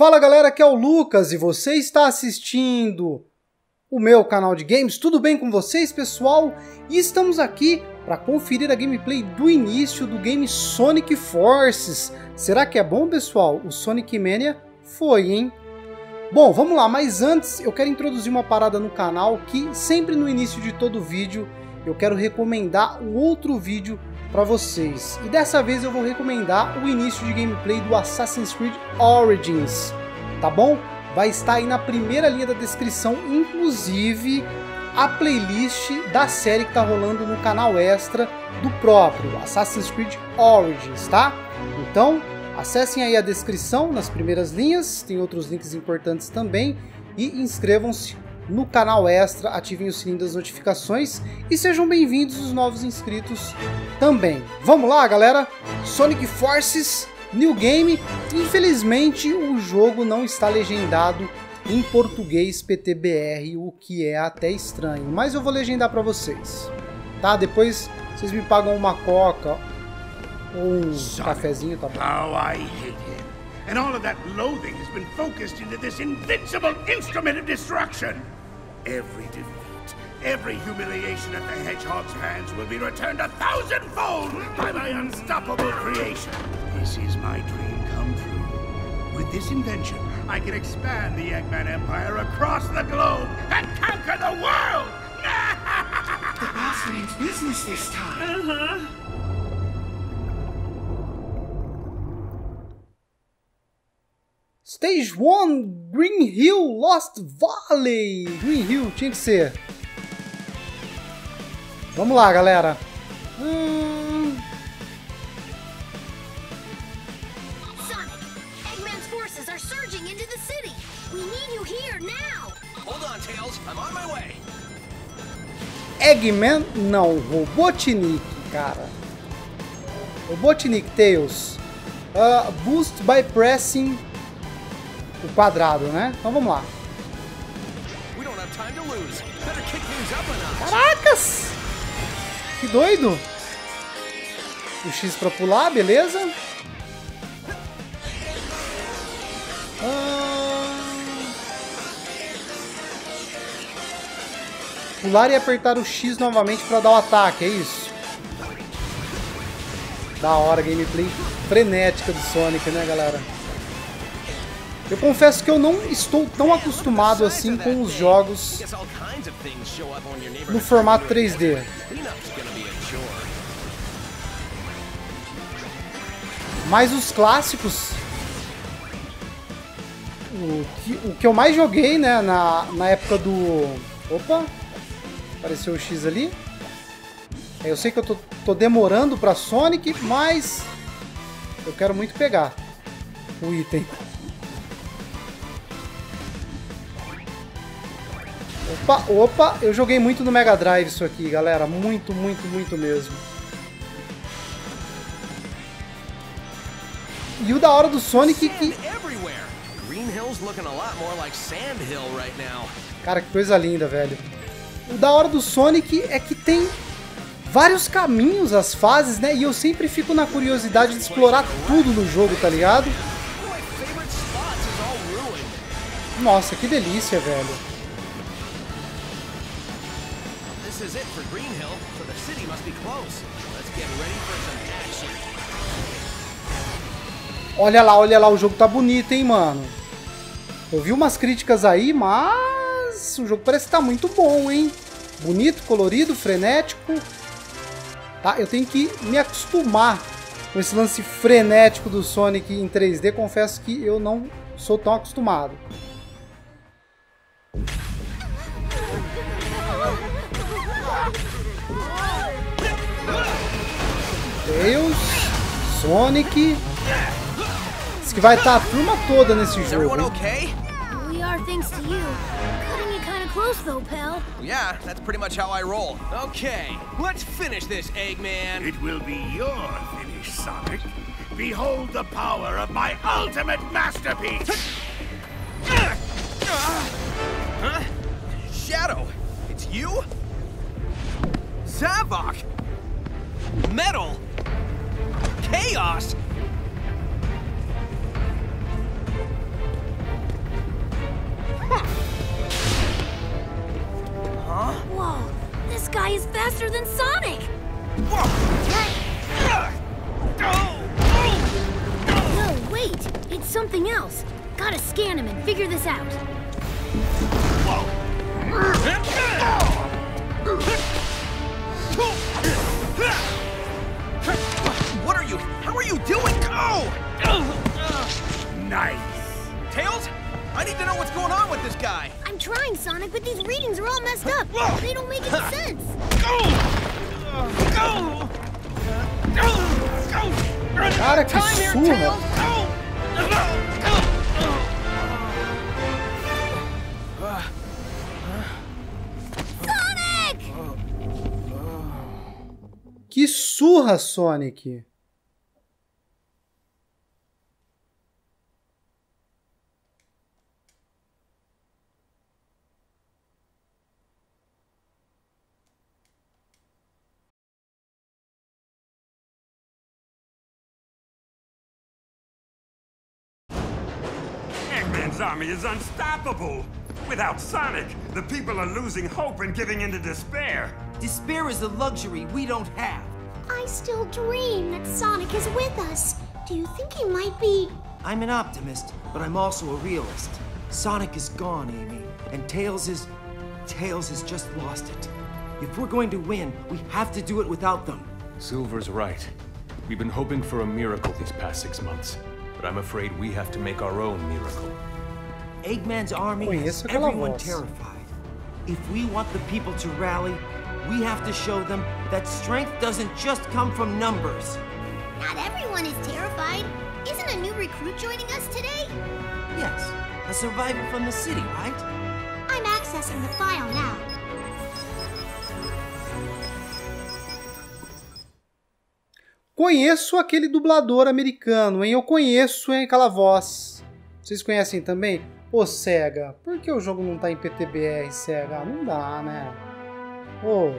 Fala galera, aqui é o Lucas e você está assistindo o meu canal de games. Tudo bem com vocês, pessoal? E estamos aqui para conferir a gameplay do início do game Sonic Forces. Será que é bom, pessoal? O Sonic Mania foi, hein? Bom, vamos lá, mas antes eu quero introduzir uma parada no canal que sempre no início de todo vídeo eu quero recomendar um outro vídeo para vocês. E dessa vez eu vou recomendar o início de gameplay do Assassin's Creed Origins, tá bom? Vai estar aí na primeira linha da descrição, inclusive a playlist da série que tá rolando no canal extra do próprio Assassin's Creed Origins, tá? Então, acessem aí a descrição nas primeiras linhas, tem outros links importantes também, e inscrevam-se no canal extra, ativem o sininho das notificações e sejam bem-vindos os novos inscritos também. Vamos lá, galera! Sonic Forces, New Game. Infelizmente o jogo não está legendado em português PTBR, o que é até estranho, mas eu vou legendar para vocês, tá? Depois vocês me pagam uma coca ou um cafezinho, tá bom? How I hate him. And all of that loathing has been focused into this invincible instrument of destruction. Every defeat, every humiliation at the Hedgehog's hands will be returned 1,000-fold by my unstoppable creation. This is my dream come true. With this invention, I can expand the Eggman Empire across the globe and conquer the world! The boss means business this time. Stage 1, Green Hill, Lost Valley. Green Hill, tinha que ser. Vamos lá, galera. Sonic, Eggman's forces are surging into the city. We need you here now. Hold on, Tails. I'm on my way. Eggman, não. Robotnik, cara. Robotnik, Tails. Boost by pressing o quadrado, né? Então vamos lá. Caracas! Que doido! O X pra pular, beleza? Pular e apertar o X novamente para dar o ataque, é isso? Da hora, gameplay frenética do Sonic, né, galera? Eu confesso que eu não estou tão acostumado assim com os jogos no formato 3D. Mas os clássicos, o que eu mais joguei, né, na época do... Opa, apareceu o X ali. Eu sei que eu tô demorando para Sonic, mas eu quero muito pegar o item. Opa, eu joguei muito no Mega Drive isso aqui, galera. Muito mesmo. E o da hora do Sonic que... Cara, que coisa linda, velho. O da hora do Sonic é que tem vários caminhos, as fases, né? E eu sempre fico na curiosidade de explorar tudo no jogo, tá ligado? Nossa, que delícia, velho. Is it for Green Hill, so the city must be close. Let's get ready for some action. Olha lá, o jogo tá bonito, hein, mano. Eu vi umas críticas aí, mas o jogo parece que tá muito bom, hein. Bonito, colorido, frenético. Tá, eu tenho que me acostumar com esse lance frenético do Sonic em 3D. Confesso que eu não sou tão acostumado. Tails, Sonic. Diz que vai estar a turma toda nesse jogo. We are thanks to you. Cutting it kind of close though, pal. Yeah, that's pretty much how I roll. Okay, let's finish this, Eggman. It will be your finish, Sonic. Behold the power of my ultimate masterpiece! Huh? Shadow, it's you? Zavok! Metal! Chaos! else. Gotta scan him and figure this out. What are you? How are you doing? Nice. Tails? I need to know what's going on with this guy. I'm trying, Sonic, but these readings are all messed up. They don't make any sense. Cara, que surra! Sonic! Que surra, Sonic! Eggman's army is unstoppable! Without Sonic, the people are losing hope and giving into despair. Despair is a luxury we don't have. I still dream that Sonic is with us. Do you think he might be... I'm an optimist, but I'm also a realist. Sonic is gone, Amy, and Tails has just lost it. If we're going to win, we have to do it without them. Silver's right. We've been hoping for a miracle these past 6 months, but I'm afraid we have to make our own miracle. Eggman's army has everyone terrified. If we want the people to rally, we have to show them that strength doesn't just come from numbers. Not everyone is terrified. Isn't a new recruit joining us today? Yes, a survivor from the city, right? I'm accessing the file now. Conheço aquele dublador americano, hein? Eu conheço, hein, aquela voz. Vocês conhecem também? Ô, SEGA, por que o jogo não tá em PTBR, SEGA? Não dá, né? Ô.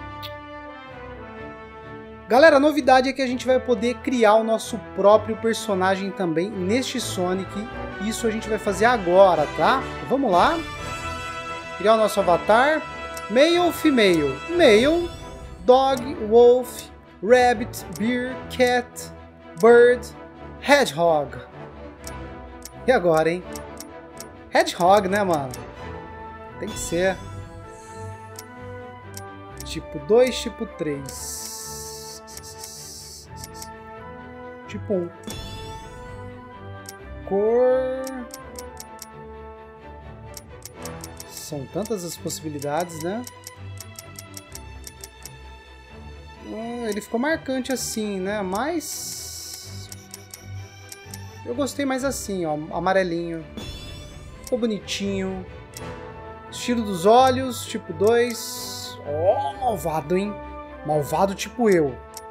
Galera, a novidade é que a gente vai poder criar o nosso próprio personagem também neste Sonic. Isso a gente vai fazer agora, tá? Vamos lá. Criar o nosso avatar. Male ou female? Male, dog, wolf, rabbit, bear, cat, bird, hedgehog. E agora, hein? Hedgehog, né, mano? Tem que ser. Tipo 2, tipo 3. Tipo 1. Cor... São tantas as possibilidades, né? Ele ficou marcante assim, né? Mas... eu gostei mais assim, ó. Amarelinho. Ficou bonitinho. Estilo dos olhos, tipo 2. Ó, malvado, hein? Malvado tipo eu.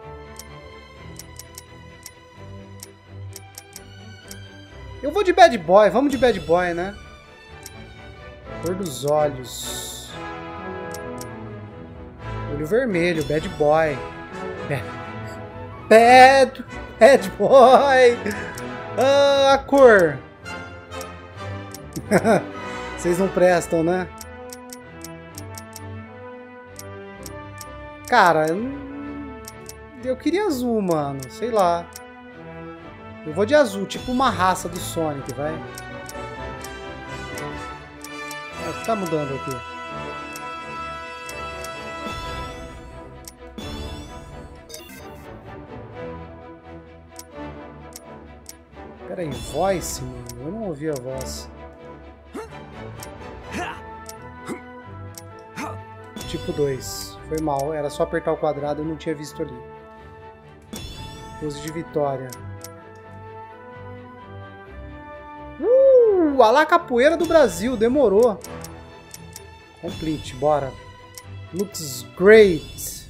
Eu vou de bad boy. Vamos de bad boy, né? Cor dos olhos. Olho vermelho, bad boy. Bad boy. Ah, a cor. Vocês não prestam, né? Cara, eu queria azul, mano. Sei lá. Eu vou de azul, tipo uma raça do Sonic, vai. O que tá mudando aqui? Pera aí, voice, mano. Eu não ouvi a voz. Tipo 2. Foi mal, era só apertar o quadrado, eu não tinha visto ali. Pose de vitória. A lá capoeira do Brasil, demorou. Complete, bora. Looks great.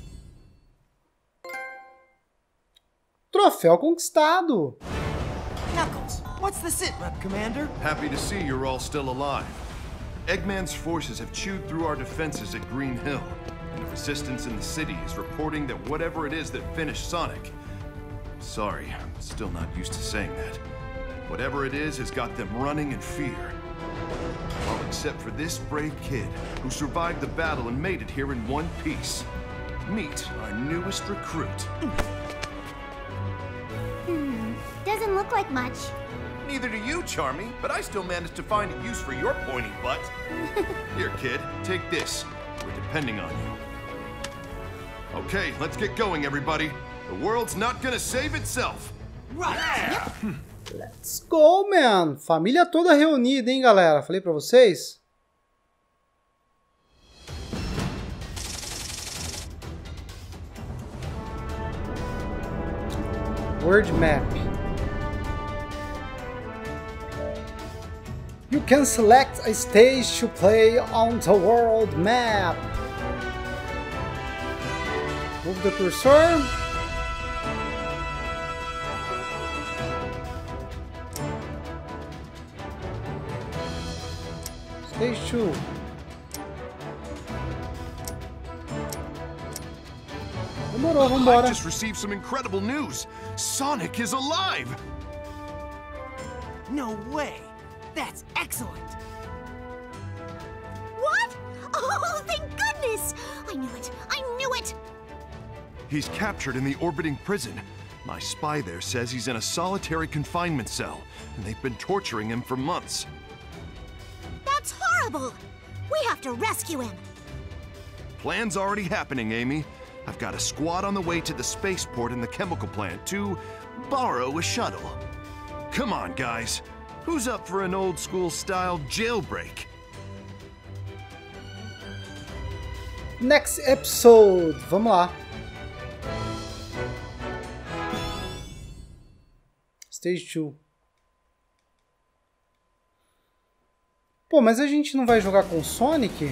Troféu conquistado. Knuckles, what's the sit rep, Commander? Happy to see you're all still alive. Eggman's forces have chewed through our defenses at Green Hill, and the resistance in the city is reporting that whatever it is that finished Sonic... Sorry, I'm still not used to saying that. Whatever it is has got them running in fear. All except for this brave kid who survived the battle and made it here in one piece. Meet our newest recruit. Doesn't look like much. Neither do you, Charmy, but I still managed to find a use for your pointy butt. Here, kid, take this. We're depending on you. Okay, let's get going, everybody. The world's not gonna save itself. Right. Let's go, man! Família toda reunida, hein, galera? Falei pra vocês? World Map. You can select a stage to play on the world map. Move the cursor. Stage 2. Demorou, vambora. I just received some incredible news. Sonic is alive. No way. That's excellent. What? Oh, thank goodness! I knew it! I knew it! He's captured in the orbiting prison. My spy there says he's in a solitary confinement cell, and they've been torturing him for months. That's horrible! We have to rescue him! Plan's already happening, Amy. I've got a squad on the way to the spaceport and the chemical plant to borrow a shuttle. Come on, guys. Who's up for an old-school style jailbreak? Next episode. Vamos lá. Stage 2. Pô, mas a gente não vai jogar com Sonic?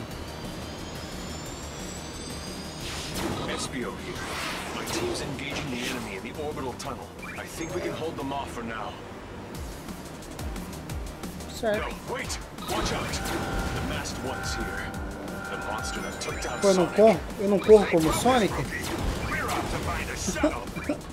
Espio here. My team's engaging the enemy in the orbital tunnel. I think we can hold them off for now. Certo. No, wait! Watch out! The masked one is here. The monster that took down Pô, Sonic. eu não corro como Sonic? We're off to find a shuttle.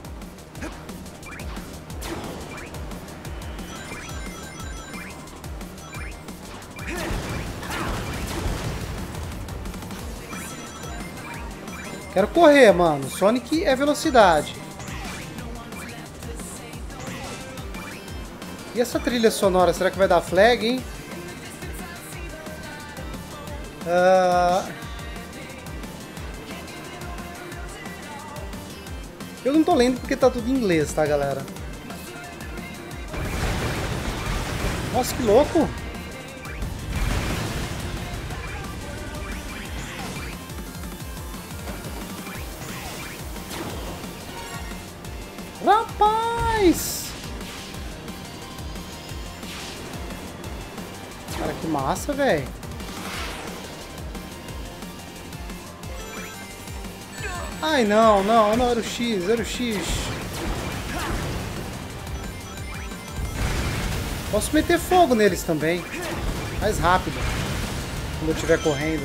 Quero correr, mano. Sonic é velocidade. E essa trilha sonora, será que vai dar flag, hein? Eu não tô lendo porque tá tudo em inglês, tá, galera? Nossa, que louco! Rapaz! Cara, que massa, velho. Ai, não, era o X, era o X. Posso meter fogo neles também. Mais rápido. Quando eu estiver correndo.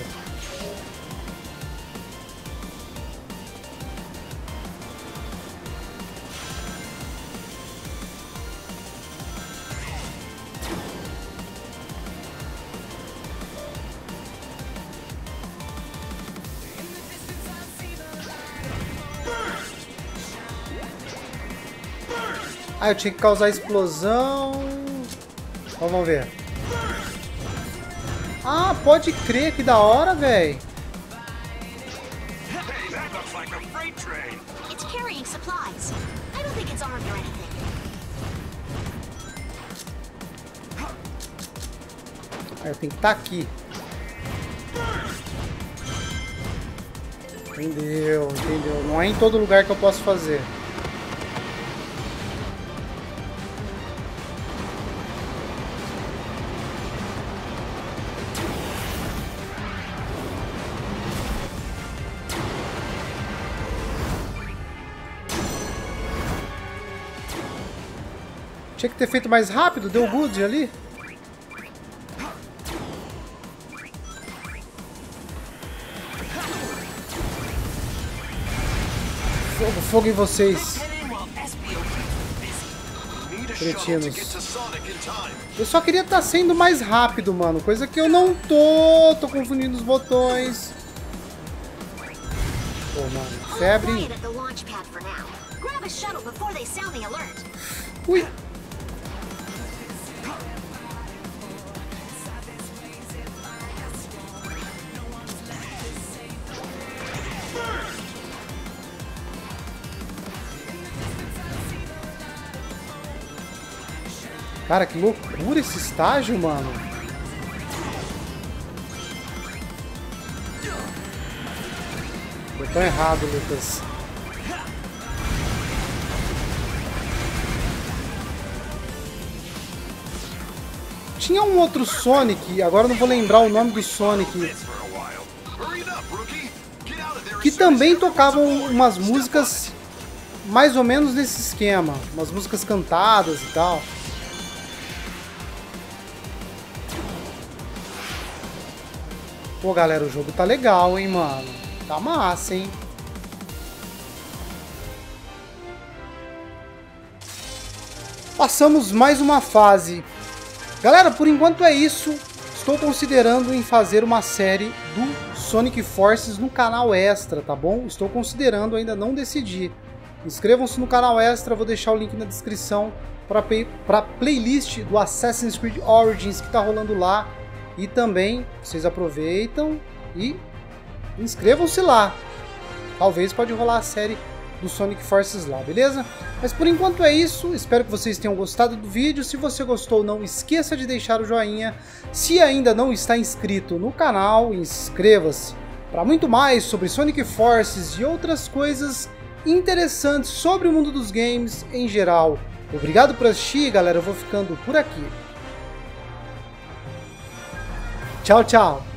Ah, eu tinha que causar explosão. Então, vamos ver. Ah, pode crer, que da hora, velho. Hey, that looks like a freight train. It's carrying supplies. I don't think it's armed or anything. Ah, eu tenho que estar aqui. Entendeu, entendeu. Não é em todo lugar que eu posso fazer. Tinha que ter feito mais rápido, deu good ali. Fogo, fogo em vocês. Cretinos. Eu só queria estar sendo mais rápido, mano. Coisa que eu não tô. Tô confundindo os botões. Pô, mano. Febre. Ui. Cara, que loucura esse estágio, mano. Botão errado, Lucas. Tinha um outro Sonic, agora eu não vou lembrar o nome do Sonic, que também tocavam umas músicas mais ou menos nesse esquema, umas músicas cantadas e tal. Pô, galera, o jogo tá legal, hein, mano. Tá massa, hein. Passamos mais uma fase. Galera, por enquanto é isso. Estou considerando em fazer uma série do Sonic Forces no canal Extra, tá bom? Estou considerando, ainda não decidi. Inscrevam-se no canal Extra, vou deixar o link na descrição para playlist do Assassin's Creed Origins que tá rolando lá. E também, vocês aproveitam e inscrevam-se lá. Talvez pode rolar a série do Sonic Forces lá, beleza? Mas por enquanto é isso, espero que vocês tenham gostado do vídeo. Se você gostou, não esqueça de deixar o joinha. Se ainda não está inscrito no canal, inscreva-se para muito mais sobre Sonic Forces e outras coisas interessantes sobre o mundo dos games em geral. Obrigado por assistir, galera, eu vou ficando por aqui. Tchau, tchau!